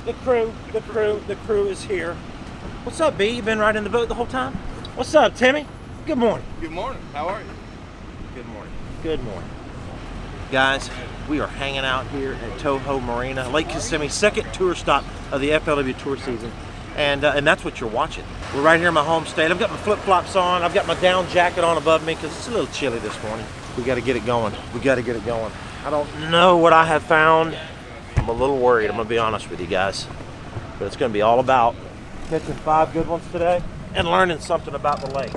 The crew is here. What's up, B? You been riding the boat the whole time? What's up, Timmy? Good morning. Good morning. How are you? Good morning. Good morning. Guys, we are hanging out here at TOHO Marina, Lake Kissimmee, second tour stop of the FLW tour season. And that's what you're watching. We're right here in my home state. I've got my flip-flops on. I've got my down jacket on above me because it's a little chilly this morning. We got to get it going. We got to get it going. I don't know what I have found. I'm a little worried, I'm going to be honest with you guys. But it's going to be all about catching 5 good ones today and learning something about the lake.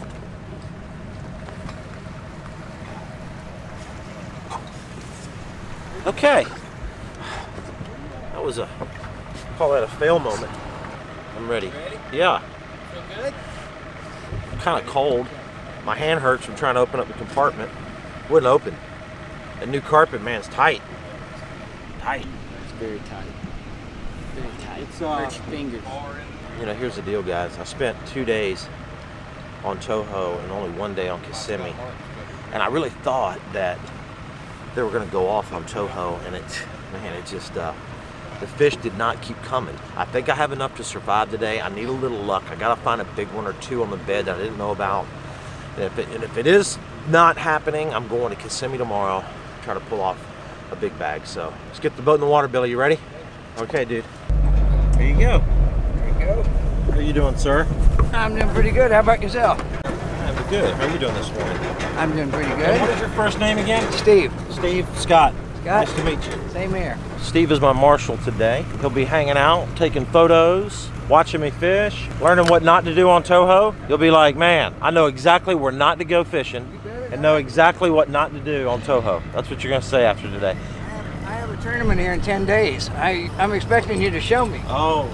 Okay. That was call that a fail moment. I'm ready. Yeah. Feel good? I'm kind of cold. My hand hurts from trying to open up the compartment. Wouldn't open. That new carpet, man, is tight. Tight. It's very tight. Very tight. It's hurts your fingers. You know, here's the deal, guys. I spent 2 days on TOHO and only 1 day on Kissimmee. And I really thought that they were going to go off on TOHO, and it just, the fish did not keep coming. I think I have enough to survive today. I need a little luck. I got to find a big one or two on the bed that I didn't know about. And if it is not happening, I'm going to Kissimmee tomorrow, try to pull off a big bag. So let's get the boat in the water, Billy. You ready? Okay, dude. Here you go. There you go. How are you doing, sir? I'm doing pretty good. How about yourself? I'm good. How are you doing this morning? I'm doing pretty And good. what is your first name again? Steve. Steve. Scott. Scott. Nice to meet you. Same here. Steve is my marshal today. He'll be hanging out, taking photos, watching me fish, learning what not to do on TOHO. You'll be like, man, I know exactly where not to go fishing and know exactly what not to do on TOHO. That's what you're going to say after today. I have a tournament here in 10 days. I'm expecting you to show me. Oh,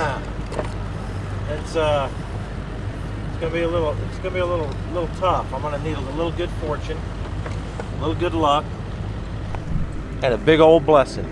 it's gonna be a little tough. I'm gonna need a little good fortune, a little good luck, and a big old blessing.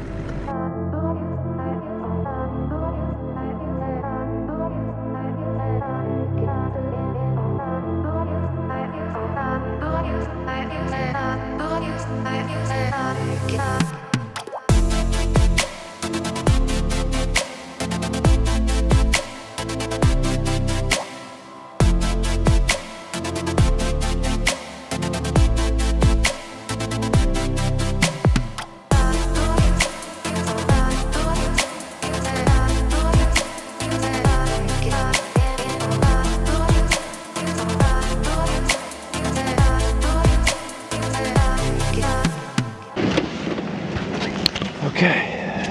Okay.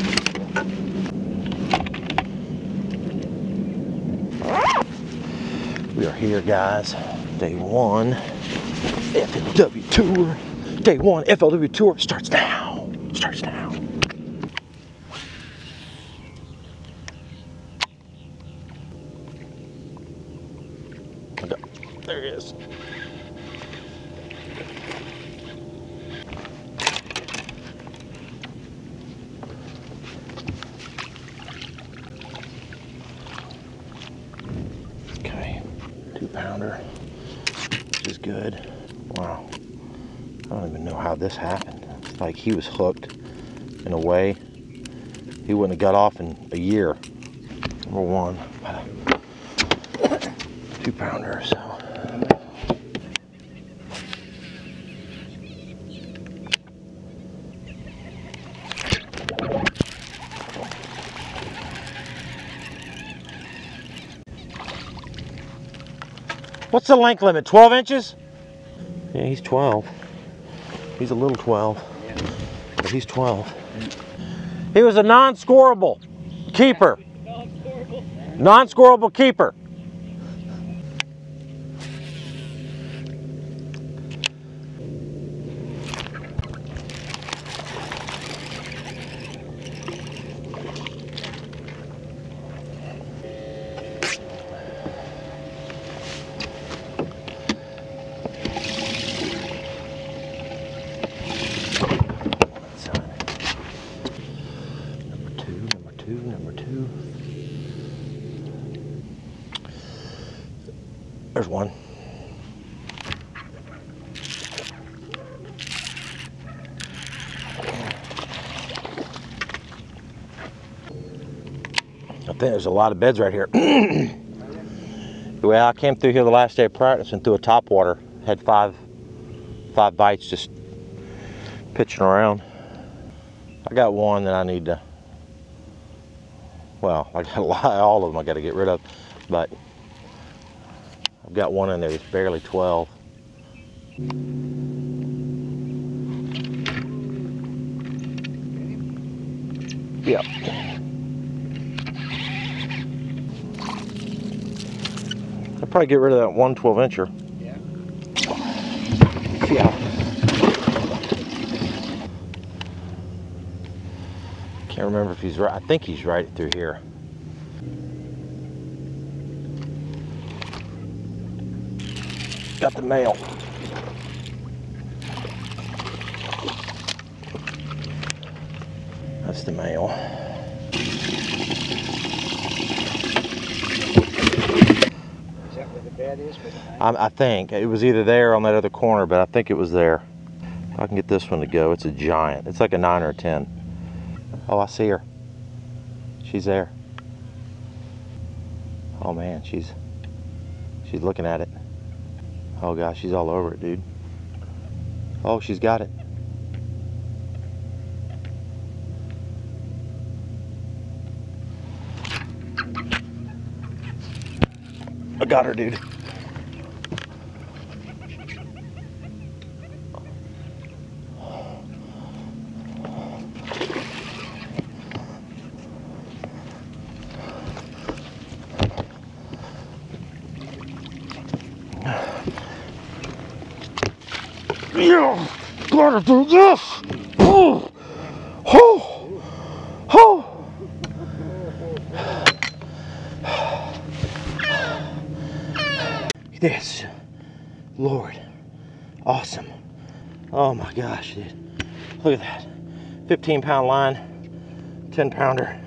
We are here, guys. Day 1 FLW tour. Day 1 FLW tour starts now. Starts now. There he is. Okay, 2-pounder, which is good. Wow, I don't even know how this happened. It's like he was hooked in a way he wouldn't have got off in a year. Number 1, 2-pounder, so. What's the length limit? 12 inches? Yeah, he's 12. He's a little 12, but he's 12. He was a non-scoreable keeper. Non-scoreable keeper. Number two. There's one. think there's a lot of beds right here. Well, I came through here the last day of practice and threw a top water. Had five bites just pitching around. I got one that I need to, well, I got a lot, all of them I got to get rid of, but I've got one in there that's barely 12. Yep. I'll probably get rid of that one 12-incher. Yeah. Can't remember if he's right. I think he's right through here. Got the male. That's the male. Is that where the bed is? I think it was either there or on that other corner, but I think it was there. If I can get this one to go, it's a giant. It's like a 9 or a 10. Oh, I see her. She's there. Oh man, she's looking at it. Oh gosh, she's all over it, dude. Oh, she's got it. I got her, dude. Yeah, gotta do this. Oh, oh, oh. This, Lord, awesome. Oh my gosh, dude. Look at that. 15-pound line, 10-pounder.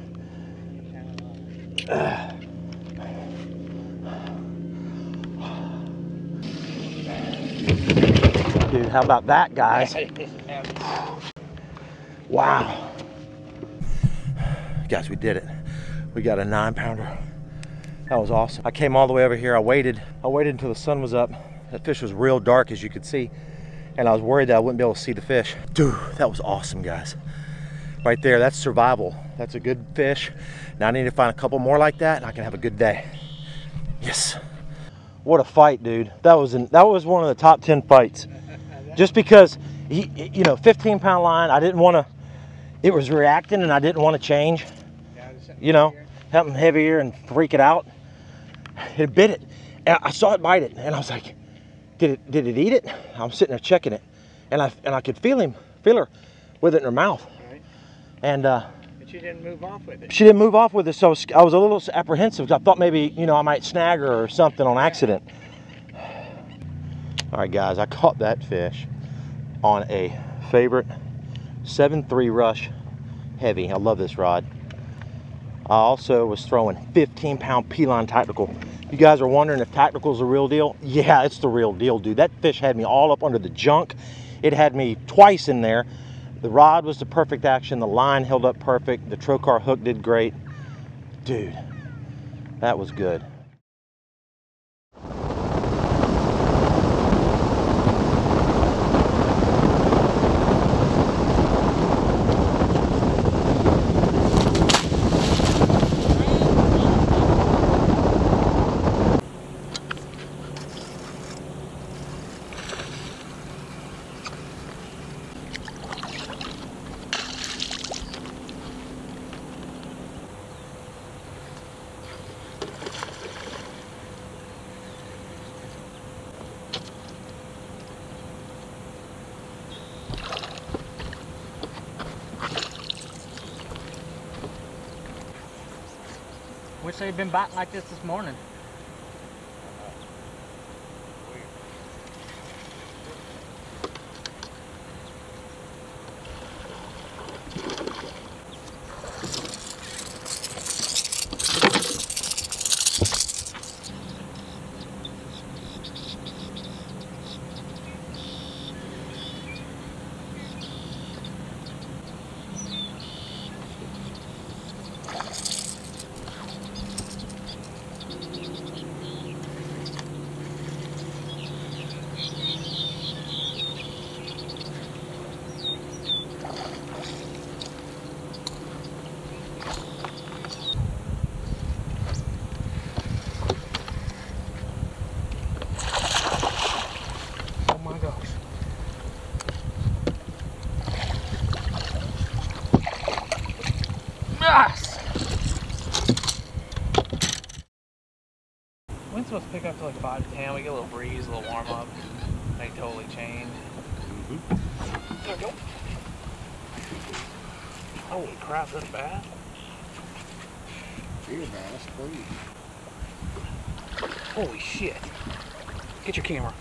Dude, how about that, guys? Wow. Guys, we did it. We got a 9-pounder. That was awesome. I came all the way over here. I waited until the sun was up. That fish was real dark, as you could see, and I was worried that I wouldn't be able to see the fish. Dude, that was awesome, guys. Right there, that's survival. That's a good fish. Now I need to find a couple more like that, and I can have a good day. Yes. What a fight, dude. That was one of the top 10 fights. Just because, you know, 15-pound line, I didn't want to, it was reacting and I didn't want to change, you know, something heavier and freak it out. It bit it. And I saw it bite it and I was like, did it eat it? I'm sitting there checking it and I could feel her with it in her mouth. Right. And but she didn't move off with it. She didn't move off with it, so I was a little apprehensive because I thought maybe, you know, I might snag her or something on accident. All right, guys, I caught that fish on a favorite 7.3 Rush heavy. I love this rod. I also was throwing 15-pound P-line tactical. You guys are wondering if tactical's the real deal? Yeah, it's the real deal, dude. That fish had me all up under the junk. It had me twice in there. The rod was the perfect action. The line held up perfect. The trocar hook did great. Dude, that was good. Wish they'd been biting like this morning. supposed to pick up to like 5 to 10. We get a little breeze, a little warm up. They totally change. There we go. Holy crap, that's bad. Real bass, please. Holy shit. Get your camera.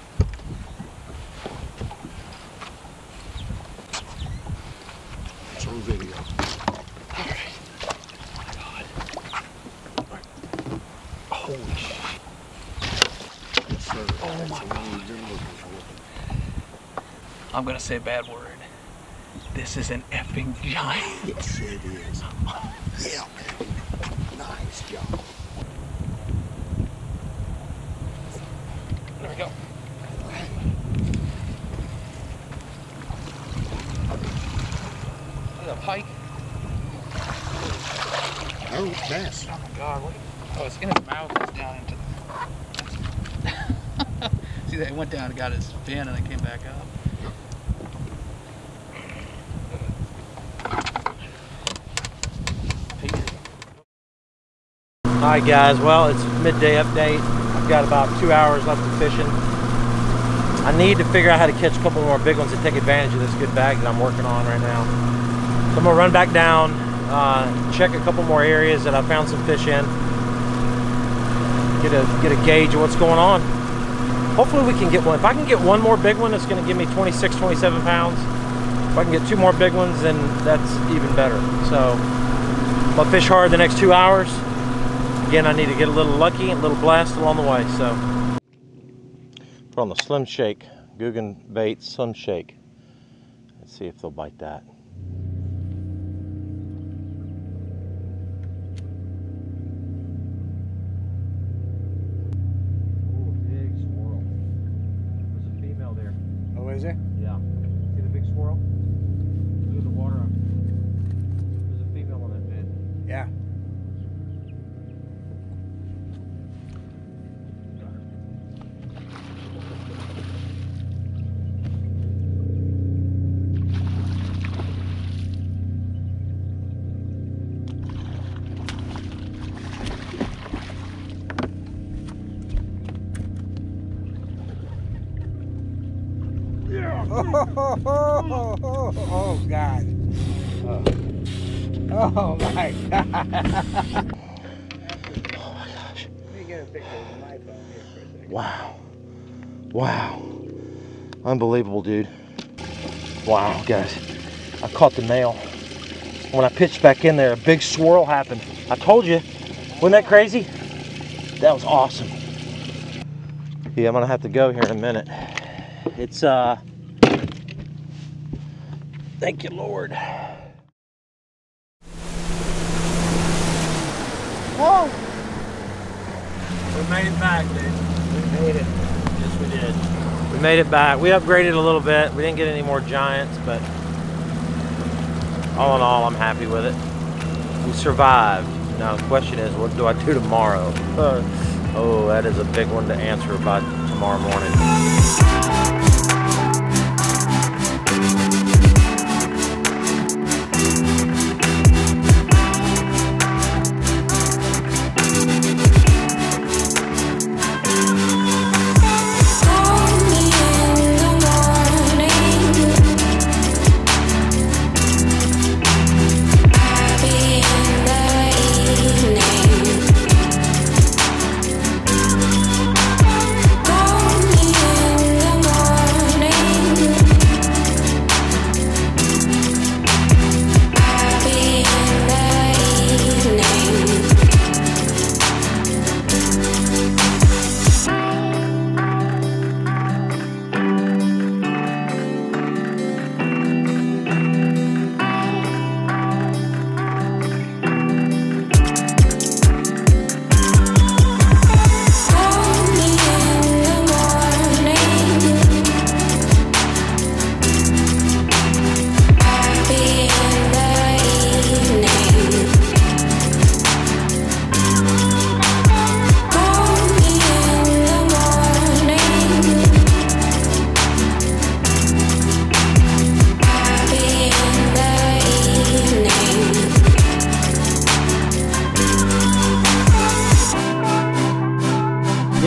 It's on video. Alright. Oh my god. Right. Holy shit. Yes, sir. Oh my That's the one we've been looking for. I'm gonna say a bad word. This is an effing giant. Yes, it is. Yeah, man. Nice job. There we go. Look at that pike. Oh, bass. Oh my god, look. Oh, it's in his mouth, it's down into the... See that, it went down and got his fin and it came back up. Alright guys, well it's midday update. I've got about 2 hours left of fishing. I need to figure out how to catch a couple more big ones to take advantage of this good bag that I'm working on right now. So I'm gonna run back down, check a couple more areas that I found some fish in. Get a gauge of what's going on. Hopefully we can get one. If I can get one more big one, it's gonna give me 26, 27 pounds. If I can get 2 more big ones, then that's even better. So I'm gonna fish hard the next 2 hours. Again, I need to get a little lucky, a little blessed along the way, so. Put on the Slim Shake, Guggen Bait Slim Shake. Let's see if they'll bite that. Oh, big swirl. There's a female there. Oh, is there? Yeah. See the big swirl? Look at the water. There's a female on that bed. Yeah. Oh God. Oh my God. Oh my gosh. Let me get a picture of my phone here for a second. Wow. Wow. Unbelievable, dude. Wow, guys. I caught the male. When I pitched back in there, a big swirl happened. I told you. Wasn't that crazy? That was awesome. Yeah, I'm gonna have to go here in a minute. It's thank you, Lord. Whoa! We made it back, dude. We made it. Yes, we did. We made it back. We upgraded a little bit. We didn't get any more giants, but all in all, I'm happy with it. We survived. Now the question is, what do I do tomorrow? Oh, that is a big one to answer by tomorrow morning.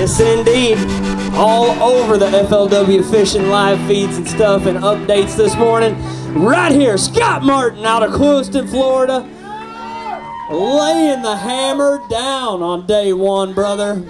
Yes, indeed. All over the FLW fishing live feeds and stuff and updates this morning. Right here, Scott Martin out of Clewiston, Florida, laying the hammer down on day one, brother.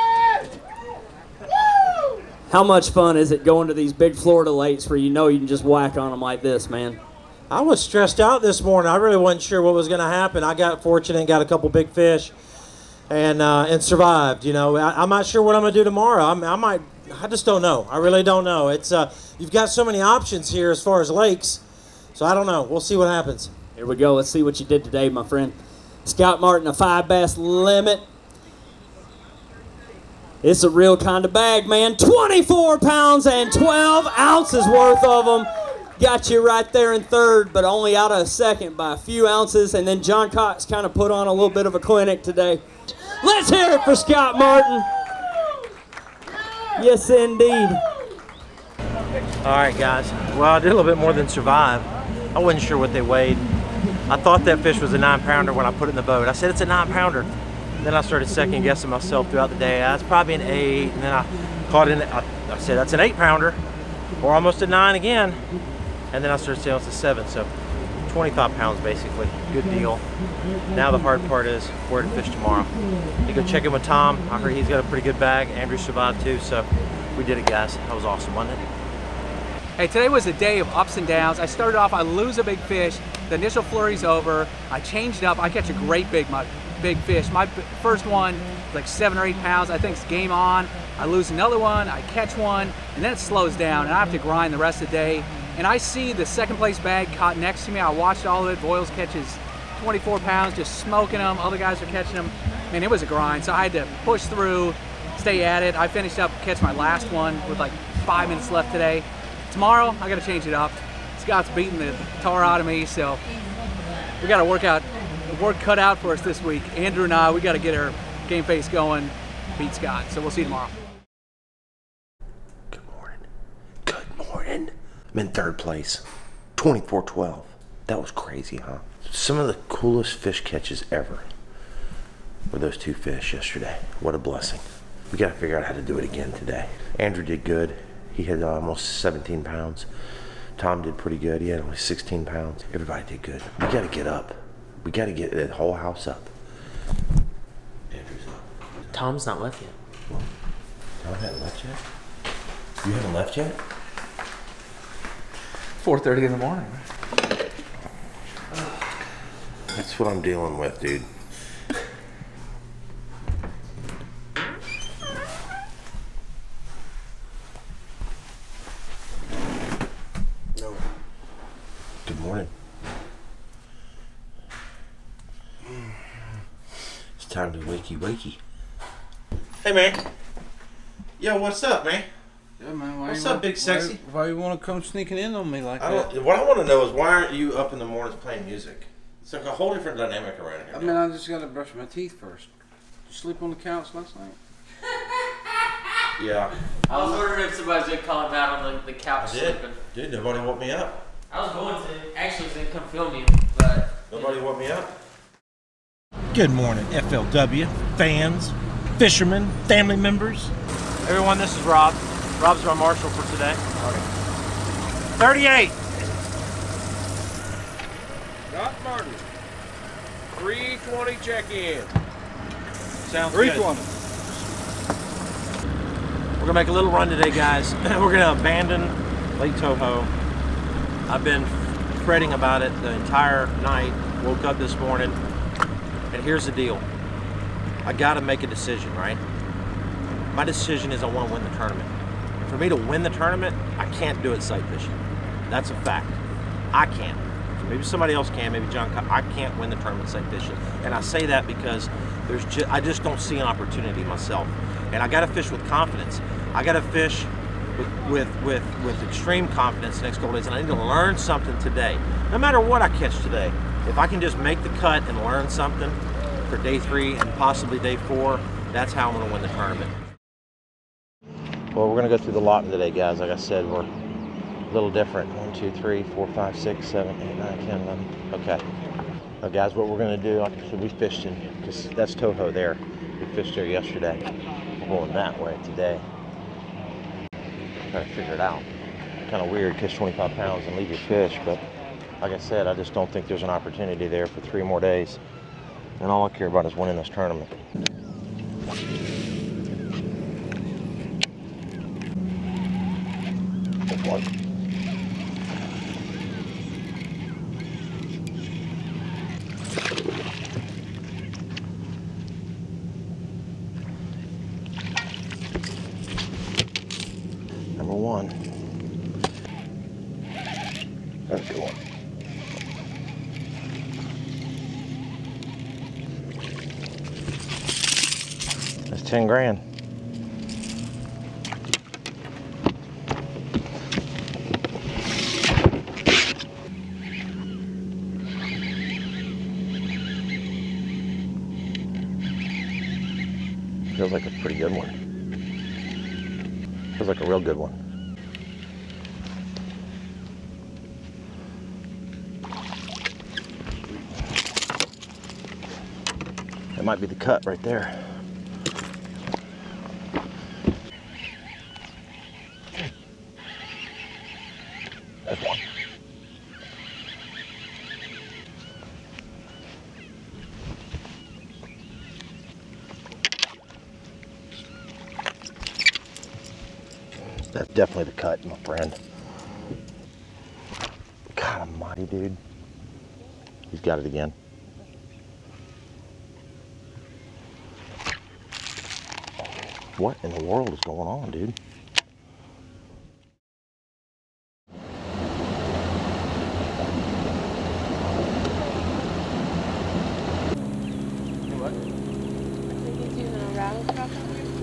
How much fun is it going to these big Florida lakes where you know you can just whack on them like this, man? I was stressed out this morning. I really wasn't sure what was going to happen. I got fortunate and got a couple big fish and survived. You know, I'm not sure what I'm going to do tomorrow. I just don't know. I really don't know. It's you've got so many options here as far as lakes, so I don't know. We'll see what happens. Here we go. Let's see what you did today, my friend. Scott Martin, a 5 bass limit. It's a real kind of bag, man. 24 pounds and 12 ounces worth of them. Got you right there in third, but only out of second by a few ounces. And then John Cox kind of put on a little bit of a clinic today. Let's hear it for Scott Martin. Yes, indeed. All right, guys. Well, I did a little bit more than survive. I wasn't sure what they weighed. I thought that fish was a 9-pounder when I put it in the boat. I said it's a 9-pounder. Then I started second guessing myself throughout the day. That's probably an 8, and then I caught in. I said that's an 8-pounder, or almost a 9 again. And then I started saying it's a 7. So 25 pounds basically. Good deal. Now the hard part is where to fish tomorrow. You go check in with Tom. I heard he's got a pretty good bag. Andrew survived too, so we did it, guys. That was awesome, wasn't it? Hey, today was a day of ups and downs. I started off, I lose a big fish. The initial flurry's over. I changed up. I catch a great big fish. My first one, like 7 or 8 pounds. I think it's game on. I lose another one. I catch one, and then it slows down, and I have to grind the rest of the day. And I see the second place bag caught next to me. I watched all of it. Boyles catches 24 pounds, just smoking them. Other guys are catching them. Man, it was a grind. So I had to push through, stay at it. I finished up, catch my last one with like 5 minutes left today. Tomorrow, I got to change it up. Scott's beating the tar out of me, so we got to work cut out for us this week. Andrew and I, we got to get our game face going, beat Scott. So we'll see you tomorrow. Good morning. Good morning. I'm in third place, 24-12. That was crazy, huh? Some of the coolest fish catches ever were those 2 fish yesterday. What a blessing. We got to figure out how to do it again today. Andrew did good. He had almost 17 pounds. Tom did pretty good. He had only 16 pounds. Everybody did good. We got to get up. We got to get the whole house up. Andrew's up. Tom's not left yet. Well, Tom hasn't left yet? You haven't left yet? 4:30 in the morning. That's what I'm dealing with, dude. No. Good morning. It's time to wakey. Hey, man. Yo, what's up, man? Yeah, man, What's up, big sexy? Why you want to come sneaking in on me like that? What I want to know is why aren't you up in the mornings playing music? It's like a whole different dynamic around here. I mean, I just got to brush my teeth first. Did you sleep on the couch last night? Yeah. I was wondering if somebody's gonna call him out on the couch sleeping. Dude, nobody woke me up. I was going to. Actually, was gonna come film you, but Nobody woke me up. Good morning, FLW fans, fishermen, family members. Everyone, this is Rob. Rob's my marshal for today. 38. Scott Martin, 3:20 check-in. Sounds 3:20. good. We're gonna make a little run today, guys. We're gonna abandon Lake Toho. I've been fretting about it the entire night. Woke up this morning, and here's the deal. I gotta make a decision, right? My decision is I want to win the tournament. For me to win the tournament, I can't do it sight fishing. That's a fact. I can't. Maybe somebody else can, maybe John. I can't win the tournament sight fishing. And I say that because I just don't see an opportunity myself. And I gotta fish with confidence. I gotta fish with extreme confidence the next couple days, and I need to learn something today. No matter what I catch today, if I can just make the cut and learn something for day 3 and possibly day 4, that's how I'm gonna win the tournament. Well, we're gonna go through the lot today, guys. Like I said, we're a little different. 1, 2, 3, 4, 5, 6, 7, 8, 9, 10, 11. Okay. Now, guys, what we're gonna do, like I said, we fished in, because that's Toho there. We fished there yesterday. going that way today. Try to figure it out. Kind of weird, catch 25 pounds and leave your fish, but like I said, I just don't think there's an opportunity there for 3 more days. And all I care about is winning this tournament. Number 1. That's a good one. That's 10 grand. Feels like a pretty good one. Feels like a real good one. That might be the cut right there. That's one. That's definitely the cut, my friend. God almighty, dude. He's got it again. What in the world is going on, dude? What? I think he's using a rattle trap on here.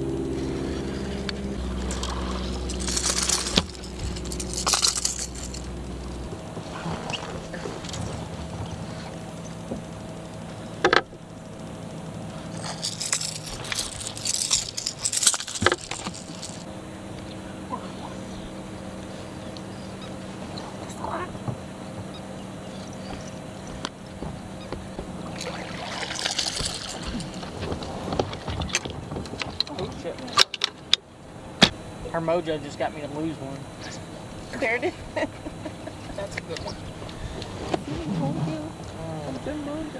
Oh shit. Her mojo just got me to lose one. There it is. That's a good one. Good mojo.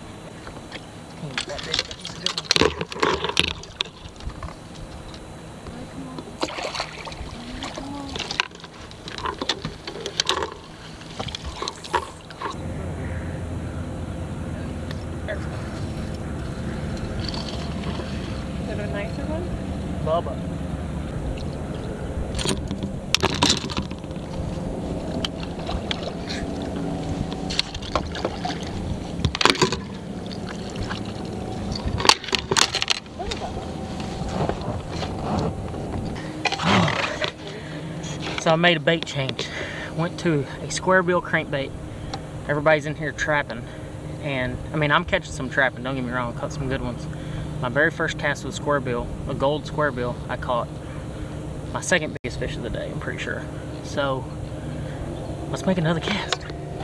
Is it a nicer one? Bubba. So I made a bait change. Went to a square bill crankbait. Everybody's in here trapping. And I mean, I'm catching some trapping, don't get me wrong, caught some good ones. My very first cast was square bill, a gold square bill. I caught my second biggest fish of the day, I'm pretty sure. So let's make another cast.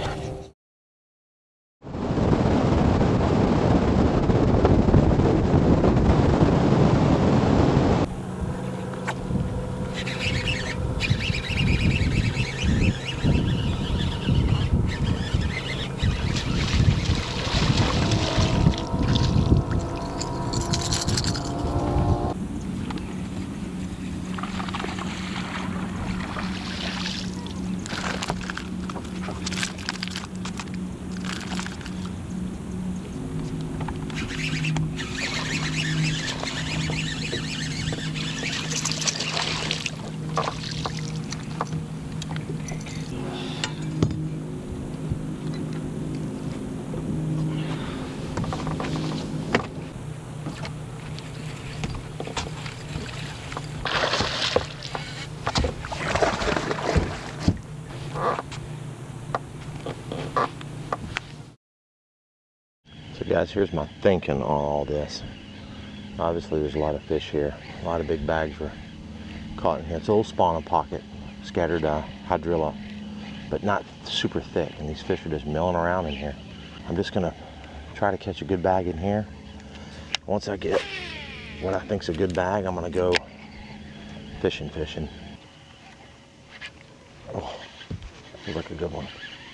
So guys, here's my thinking on all this. Obviously there's a lot of fish here. A lot of big bags were caught in here. It's a little spawning pocket, scattered hydrilla, but not super thick. And these fish are just milling around in here. I'm just gonna try to catch a good bag in here. Once I get what I think's a good bag, I'm gonna go fishing. Oh, feels like a good one.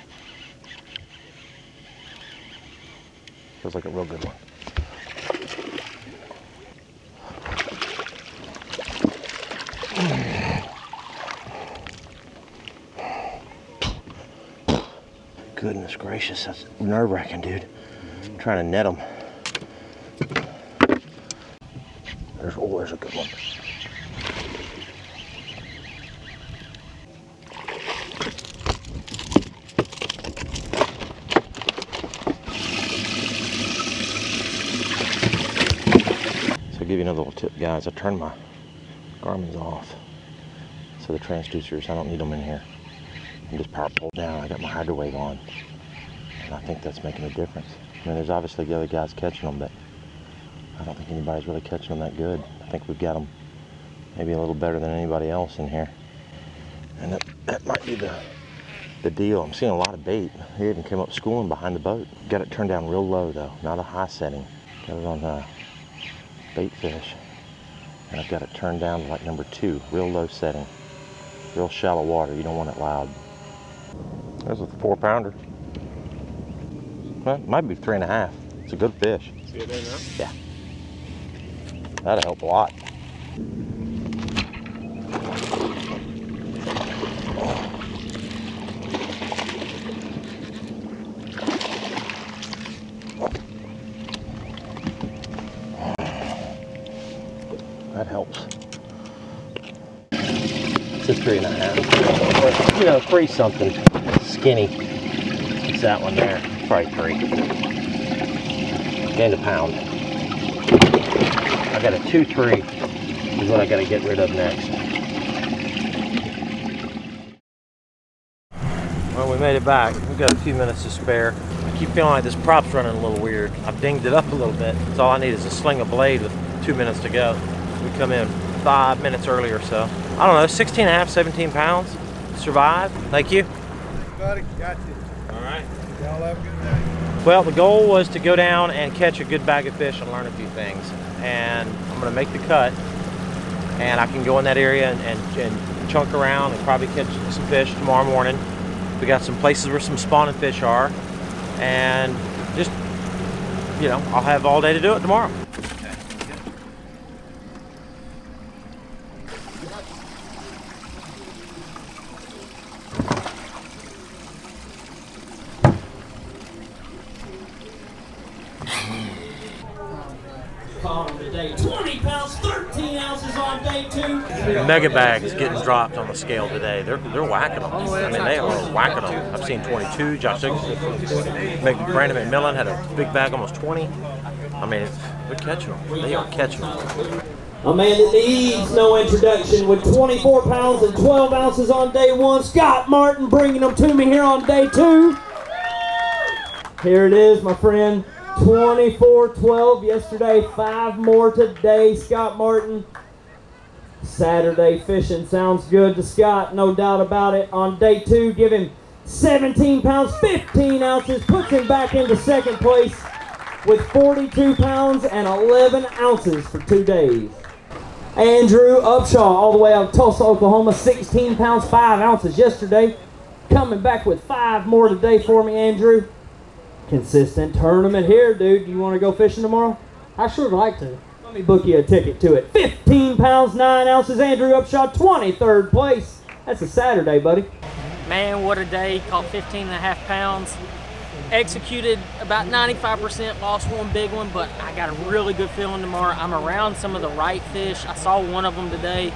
Feels like a real good one. Goodness gracious, that's nerve-wracking, dude. I'm trying to net them. There's a good one. So I'll give you another little tip, guys. I turned my Garmin's off. So the transducers, I don't need them in here. I'm just power pulled down. I got my hydro wave on. And I think that's making a difference. I mean, there's obviously the other guys catching them, but I don't think anybody's really catching them that good. I think we've got them maybe a little better than anybody else in here. And that might be the deal. I'm seeing a lot of bait. They even came up schooling behind the boat. Got it turned down real low though, not a high setting. Got it on bait fish. And I've got it turned down to like number 2, real low setting. Real shallow water, you don't want it loud. There's a 4-pounder. Well, it might be 3.5. It's a good fish. See it there now? Yeah. That'll help a lot. That helps. It's a 3.5. You know, 3 something skinny. It's that one there. Probably 3. Gained a pound. I got a 2-3 is what I got to get rid of next. Well, we made it back. We've got a few minutes to spare. I keep feeling like this prop's running a little weird. I've dinged it up a little bit. So all I need is a sling of blade with 2 minutes to go. We come in 5 minutes early or so. I don't know, 16.5, 17 pounds. Survive. Thank you. Buddy, got you. All right. Y'all have a good day. Well, the goal was to go down and catch a good bag of fish and learn a few things. And I'm going to make the cut. And I can go in that area and chunk around and probably catch some fish tomorrow morning. We got some places where some spawning fish are. And just, you know, I'll have all day to do it tomorrow. Today, 20 pounds, 13 ounces on day 2. Mega bags getting dropped on the scale today. They're whacking them. I mean, they are whacking them. I've seen 22. Josh Brandon McMillan had a big bag, almost 20. I mean, they're catching them. They are catching them. A man that needs no introduction with 24 pounds and 12 ounces on day 1. Scott Martin bringing them to me here on day 2. Here it is, my friend. 24-12 yesterday, 5 more today. Scott Martin. Saturday fishing sounds good to Scott, no doubt about it. On day 2, give him 17 pounds, 15 ounces, puts him back into second place with 42 pounds and 11 ounces for 2 days. Andrew Upshaw, all the way out of Tulsa, Oklahoma, 16 pounds, 5 ounces yesterday. Coming back with 5 more today for me, Andrew. Consistent tournament here, dude. You want to go fishing tomorrow? I sure would like to. Let me book you a ticket to it. 15 pounds, 9 ounces. Andrew Upshaw, 23rd place. That's a Saturday, buddy. Man, what a day. Caught 15.5 pounds. Executed about 95%, lost one big one, but I got a really good feeling tomorrow. I'm around some of the right fish. I saw one of them today.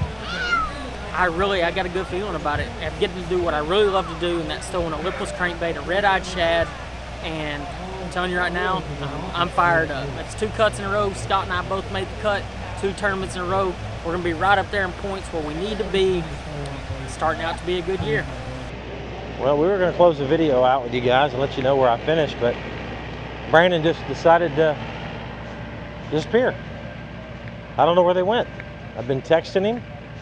I got a good feeling about it. I'm getting to do what I really love to do, and that's throwing a lipless crankbait, a red-eyed shad. And I'm telling you right now, I'm fired up. That's 2 cuts in a row. Scott and I both made the cut, 2 tournaments in a row. We're going to be right up there in points where we need to be. It's starting out to be a good year. Well, we were going to close the video out with you guys and let you know where I finished, but Brandon just decided to disappear. I don't know where they went. I've been texting him.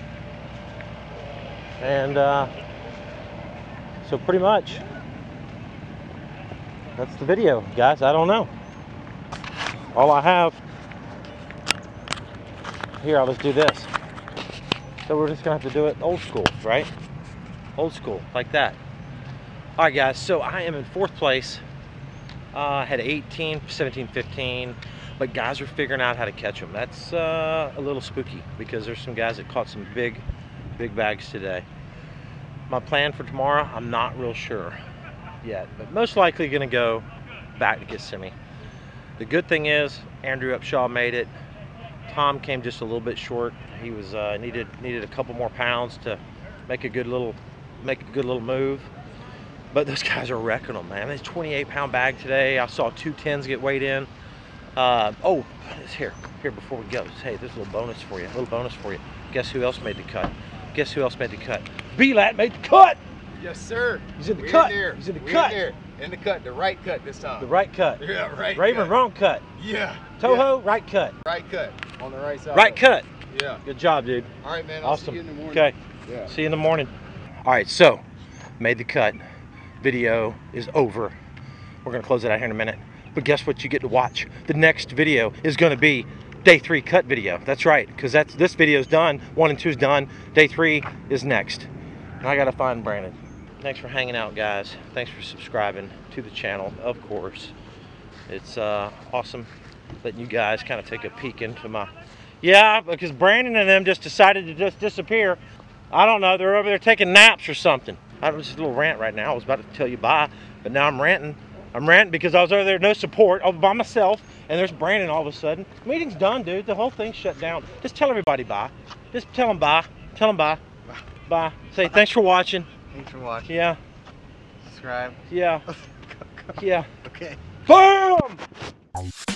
And so pretty much, that's the video, guys. I don't know. All I have here, let's do this. So we're just gonna have to do it old school, right? Old school, like that. All right, guys, so I am in 4th place. Had 18, 17, 15, but guys are figuring out how to catch them. That's a little spooky because there's some guys that caught some big bags today. My plan for tomorrow, I'm not real sure yet, but most likely gonna go back to Kissimmee. The good thing is Andrew Upshaw made it. Tom came just a little bit short. He was needed a couple more pounds to make a good little move. But those guys are wrecking them, man. It's a 28-pound bag today. I saw 2 10s get weighed in. Oh, it's here before we go. Hey, there's a little bonus for you. Guess who else made the cut? B-Lat made the cut. Yes, sir. He's in the cut. He's in the cut. In the cut. The right cut this time. The right cut. Yeah, right. Raven, cut. wrong cut. Yeah. TOHO, yeah. Right cut. Right cut. On the right side. Right cut. Yeah. Good job, dude. All right, man. Awesome. I'll see you in the morning. Okay. Yeah. See you in the morning. All right, so made the cut. Video is over. We're gonna close it out here in a minute. But guess what you get to watch? The next video is gonna be day 3 cut video. That's right, because this video is done. 1 and 2 is done. Day 3 is next. And I gotta find Brandon. Thanks for hanging out, guys. Thanks for subscribing to the channel, of course. It's awesome letting you guys kind of take a peek into my... Yeah, because Brandon and them just decided to just disappear. I don't know, they're over there taking naps or something. I was just a little rant right now. I was about to tell you bye, but now I'm ranting. I'm ranting because I was over there, no support, all by myself, and there's Brandon all of a sudden. Meeting's done, dude. The whole thing's shut down. Just tell everybody bye. Just tell them bye. Tell them bye. Bye. Say thanks for watching. Thanks for watching. Yeah. Subscribe. Yeah. Yeah. Okay. Boom!